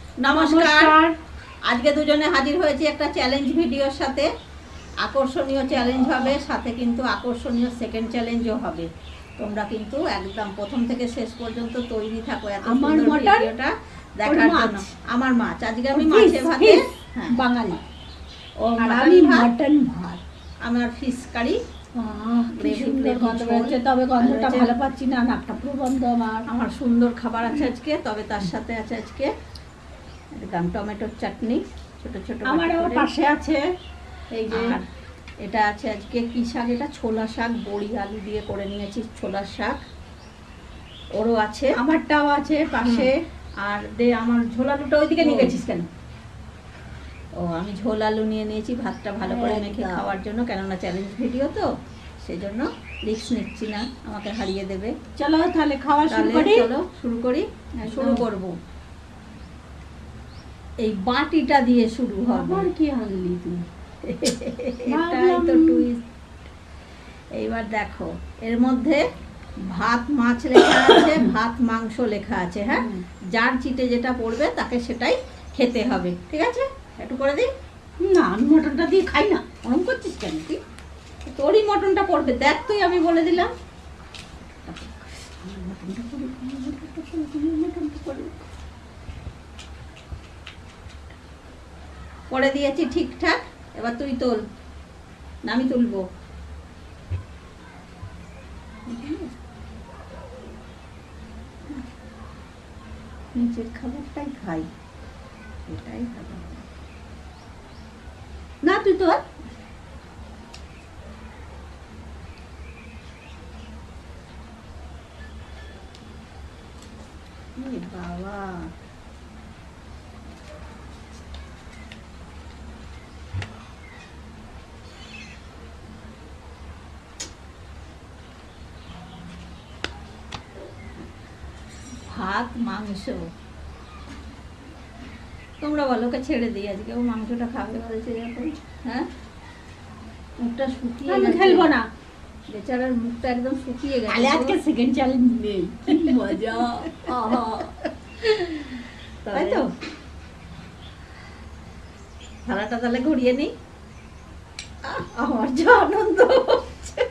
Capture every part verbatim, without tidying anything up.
নমস্কার। আজকে দুজনে হাজির হয়েছি একটা চ্যালেঞ্জ ভিডিওর সাথে। আকর্ষণীয় চ্যালেঞ্জ হবে, সাথে কিন্তু আকর্ষণীয় সেকেন্ড চ্যালেঞ্জও হবে। তোমরা কিন্তু একদম প্রথম থেকে শেষ পর্যন্ত তৈরি থাকো এত সুন্দর ভিডিওটা দেখার জন্য। আমার মাছ আজকে আমি মাছে ভাতে বাঙালি, ও আমি মটন ভাত, আমার ফিশ কারি। তবে গন্ধটা ভালো পাচ্ছি না, নাকটা পুরো বন্ধ। আমার আমার সুন্দর খাবার আছে আজকে, তবে তার সাথে আছে আজকে একদম টমেটোর চাটনি ছোট ছোট। আমার আমার পাশে আছে এই যে, এটা আছে আজকে কি শাক, এটা ছোলা শাক, বড়ি আলু দিয়ে করে নিয়েছি ছোলা শাক। ওরও আছে, আমারটাও আছে পাশে। আর দে আমার ঝোল আলুটা ওইদিকে নিয়ে গেছিস কেন? ও আমি ঝোল আলু নিয়ে নিয়েছি ভাতটা ভালো করে মেখে খাওয়ার জন্য, কেননা চ্যালেঞ্জ ভিডিও তো সেই জন্য রিস্ক নিচ্ছি না, আমাকে হারিয়ে দেবে। চলো তাহলে খাওয়া শুরু করি। চলো শুরু করি। শুরু করব এই বাটিটা দিয়ে শুরু হবে। আর কি আনলি তুই? এটাই তো টুইস্ট। এইবার দেখো এর মধ্যে ভাত মাছ লেখা আছে, ভাত মাংস লেখা আছে। হ্যাঁ, যার চিটে যেটা পড়বে তাকে সেটাই খেতে হবে, ঠিক আছে? একটু করে দিই না, আমি মটনটা দিয়ে খাই না। ওরকম করছিস কেন তুই? তোরই মটনটা পড়বে, দেখ তুই, আমি বলে দিলাম। করে দিয়েছি ঠিকঠাক, এবার তুই তোল না আমি তুলবো। নিচের খাবারটাই খাই, এটাই খাবার না, তুই তোল। বাবা ভাত মাংস, তোমরা বলো, ওকে ছেড়ে দিই আজকে, ও মাংসটা খাবে বলেছে যখন। হ্যাঁ, মুখটা শুকিয়ে গেছে, খেলবো না। বেচারার মুখটা একদম শুকিয়ে গেছে। আজকে সেকেন্ড চ্যালেঞ্জ নেই, কি মজা। তাই তো, থালাটা তাহলে ঘুরিয়ে নিই। আমার যা আনন্দ হচ্ছে।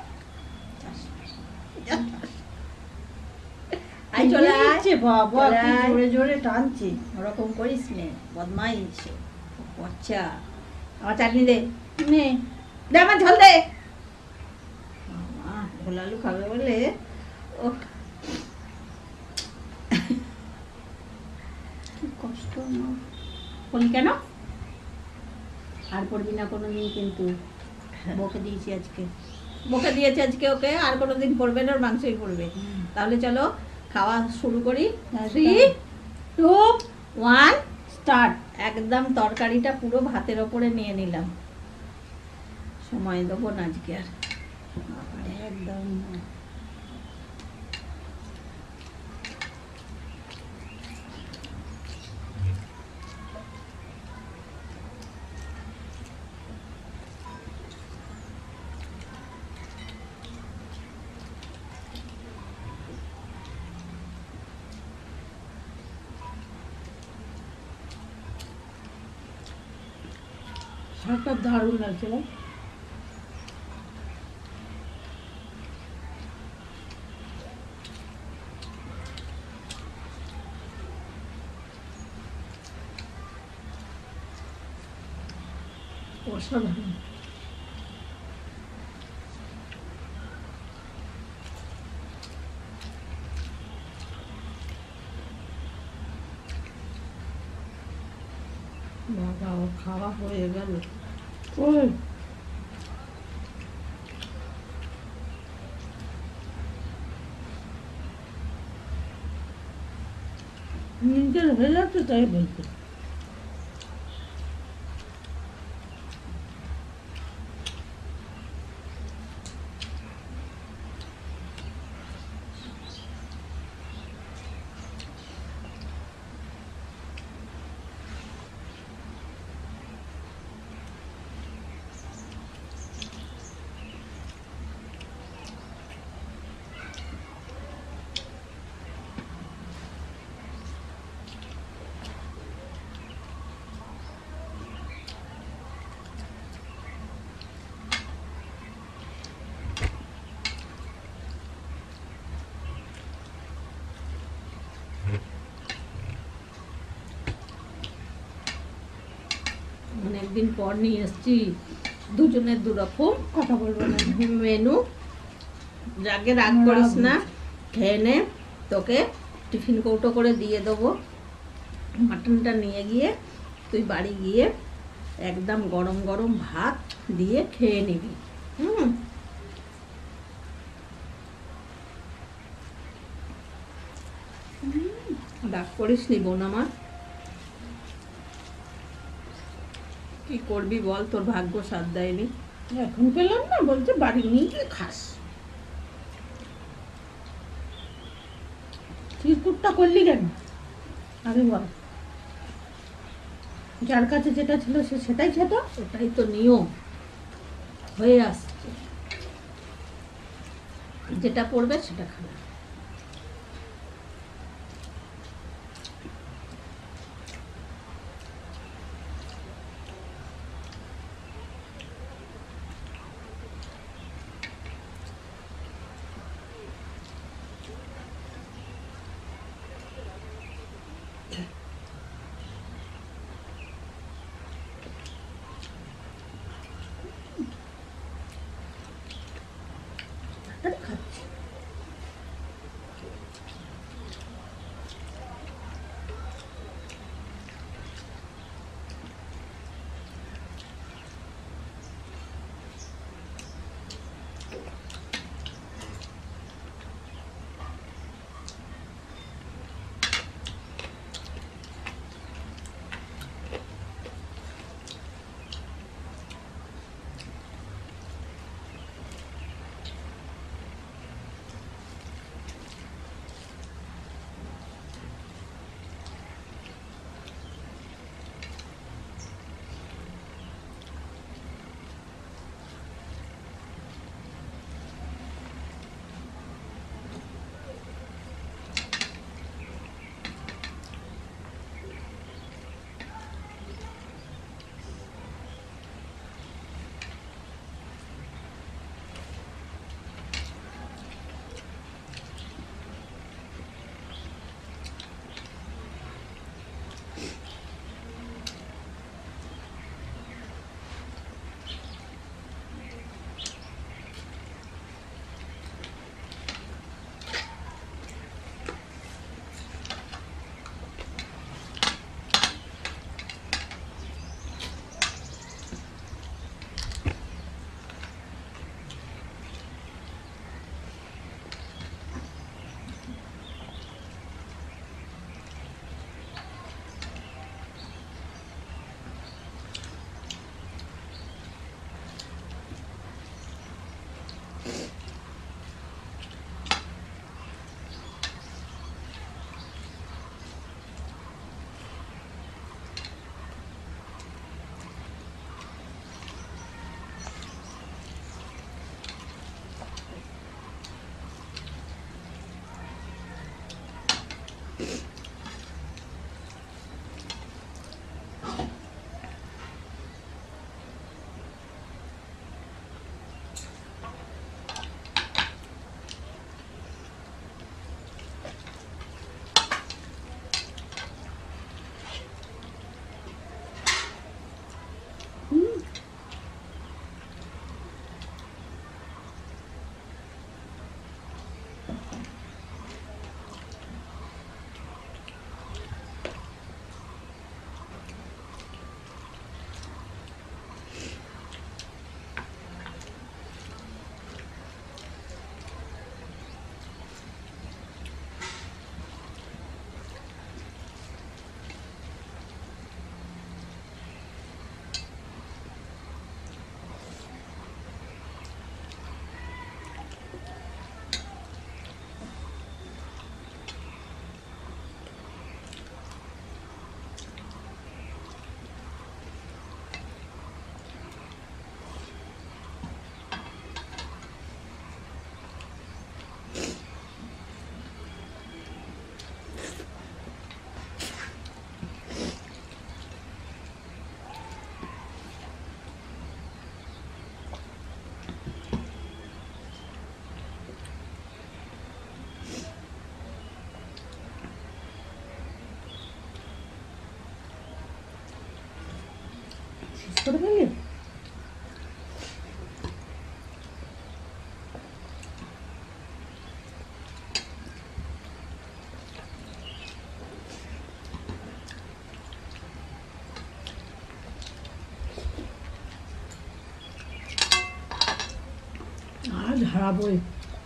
আই চলে আসছে বাবা, জোরে জোরে টানছে, ওরকম করিস নে, বদমাইশ বাচ্চা। আমার চাটনি দে, নে দে, আমার ঝোল দে। ঝোল আলু খাবে বলে ও কি কষ্ট না বলি কেন? আর পড়বি না কোনোদিন কিন্তু, বকে দিয়েছি আজকে, বকে দিয়েছি আজকে ওকে, আর কোনোদিন পড়বে না, ওর মাংসই পড়বে। তাহলে চলো খাওয়া শুরু করি। Three two one start. একদম তরকারিটা পুরো ভাতের ওপরে নিয়ে নিলাম, সময় দেবো না আজকে আর, একদম। শাকটা দারুণ লাগছে। অসাধারণ। বাবা, খাওয়া হয়ে গেল। ওই নিজের হয়ে যাচ্ছে, তাই বলতে। অনেকদিন পর নিয়ে এসেছি, দুজনের দুরকম কথা বলবো না। মেনু। যাকে রাগ করিস না, খেয়ে নে, তোকে টিফিন কৌটো করে দিয়ে দেবো। মাটনটা নিয়ে গিয়ে তুই বাড়ি গিয়ে একদম গরম গরম ভাত দিয়ে খেয়ে নিবি। হুম, রাগ করিস নি বোন আমার। কি করবি বল, তোর ভাগ্য সাথ দেয়নি। এখন পেলাম না, বলছে বাড়ি নিয়ে গিয়ে খাস। চিরকুটটা করলি কেন আরে বল? যার কাছে যেটা ছিল সে সেটাই খেত। ওটাই তো নিয়ম হয়ে আসছে, যেটা পড়বে সেটা খাবে। তাড়াতাড়ি খাচ্ছি। করে ফেলি। আর ঝাড়াবই।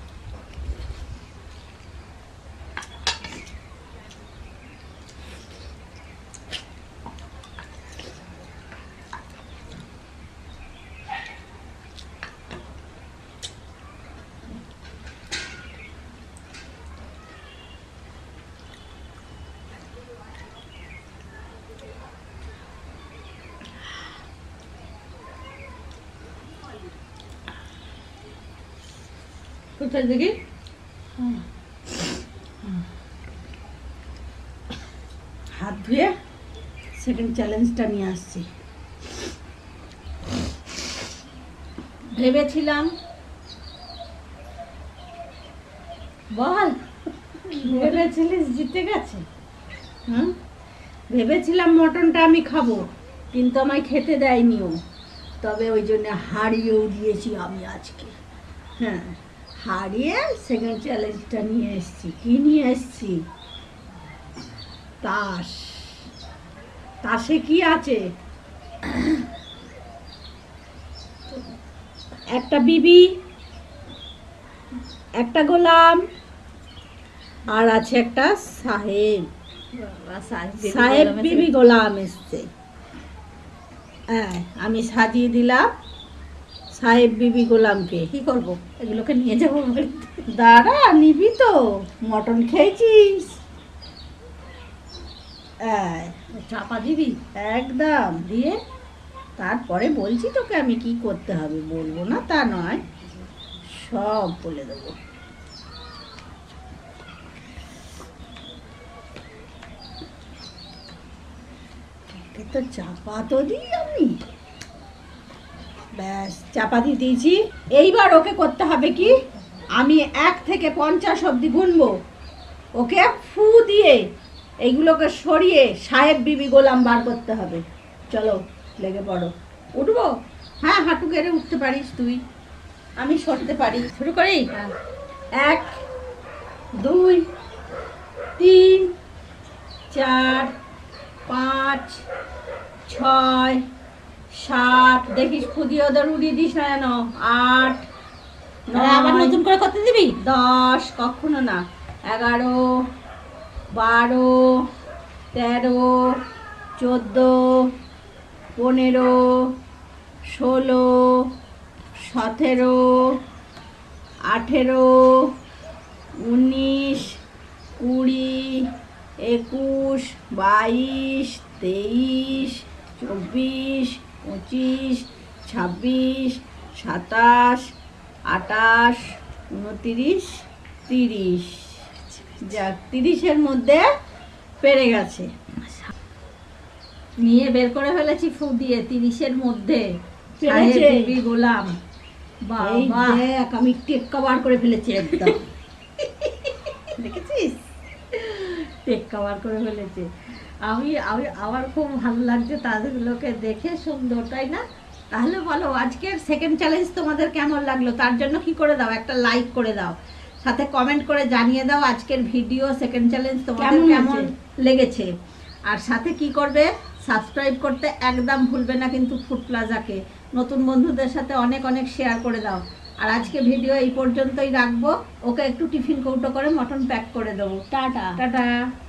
কোথায় দেখি হাত ধুয়ে সেকেন্ড চ্যালেঞ্জটা নিয়ে আসছি। ভেবেছিলাম বল ভেবেছিলিস জিতে গেছে। হুম ভেবেছিলাম মটনটা আমি খাবো, কিন্তু আমায় খেতে দেয়নিও, তবে ওই জন্য হারিয়েও দিয়েছি আমি আজকে। হ্যাঁ হারিয়ে সেকেন্ড চ্যালেঞ্জটা নিয়ে এসেছি। কি নিয়ে এসেছি? তাস। তাসে কি আছে? একটা বিবি, একটা গোলাম, আর আছে একটা সাহেব। সাহেব বিবি গোলাম এসছে। হ্যাঁ আমি সাজিয়ে দিলাম সাহেব বিবি গোলামকে। কি করবো? এগুলোকে নিয়ে যাবো বাড়িতে। দাঁড়া, নিবি তো? মটন খেয়েছিস? চাপা দিবি একদম দিয়ে, তারপরে বলছি তোকে আমি কি করতে হবে। বলবো না তা নয়, সব বলে দেবো। তো চাপা তো দিই আমি। ব্যাস চাপা দিয়ে দিয়েছি। এইবার ওকে করতে হবে কি, আমি এক থেকে পঞ্চাশ অবধি গুনবো, ওকে ফু দিয়ে এইগুলোকে সরিয়ে সাহেব বিবি গোলাম বার করতে হবে। চলো লেগে পড়ো। উঠবো? হ্যাঁ হাঁটু গেড়ে উঠতে পারিস তুই, আমি সরতে পারি। শুরু করি? এক, দুই, তিন, চার, পাঁচ, ছয়, সাত, দেখিস খুদিয়ে ওদের উড়িয়ে দিস না যেন। আট, আবার নতুন করে করতে দিবি? দশ, কখনো না। এগারো, বারো, তেরো, চোদ্দো, পনেরো, ষোলো, সতেরো, আঠেরো, উনিশ, কুড়ি, একুশ, বাইশ, তেইশ, চব্বিশ, পঁচিশ, ছাব্বিশ, সাতাশ, আটাশ, উনতিরিশ, তিরিশ। যাক তিরিশের মধ্যে পেরে গেছে। নিয়ে বের করে ফেলেছি ফু দিয়ে তিরিশের মধ্যে গোলাম। বাবা আমি টেক্কা বার করে ফেলেছি একদম। দেখেছিস টেক্কা বার করে ফেলেছে। আমি আমি আমার খুব ভালো লাগছে তাদেরগুলোকে দেখে, সুন্দর তাই না? তাহলে বলো আজকের সেকেন্ড চ্যালেঞ্জ তোমাদের কেমন লাগলো? তার জন্য কি করে দাও, একটা লাইক করে দাও, সাথে কমেন্ট করে জানিয়ে দাও আজকের ভিডিও সেকেন্ড চ্যালেঞ্জ তোমাদের কেমন লেগেছে। আর সাথে কি করবে, সাবস্ক্রাইব করতে একদম ভুলবে না কিন্তু ফুড প্লাজাকে। নতুন বন্ধুদের সাথে অনেক অনেক শেয়ার করে দাও। আর আজকে ভিডিও এই পর্যন্তই রাখবো। ওকে একটু টিফিন কৌটো করে মটন প্যাক করে দেবো। Tata tata.